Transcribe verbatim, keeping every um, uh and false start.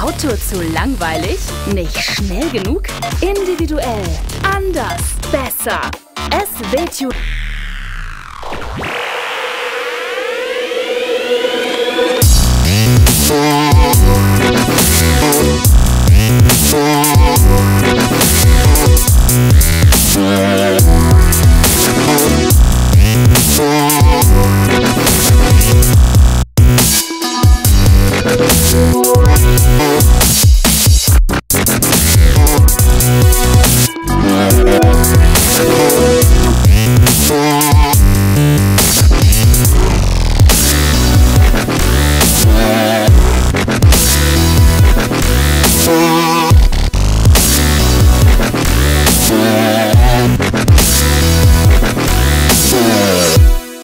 Auto zu langweilig? Nicht schnell genug? Individuell, anders, besser. S W Tuning.